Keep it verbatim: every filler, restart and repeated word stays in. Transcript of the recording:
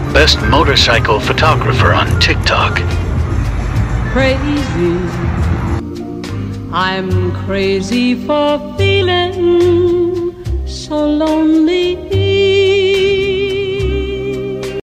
best motorcycle photographer on TikTok. Crazy, I'm crazy for feeling so lonely.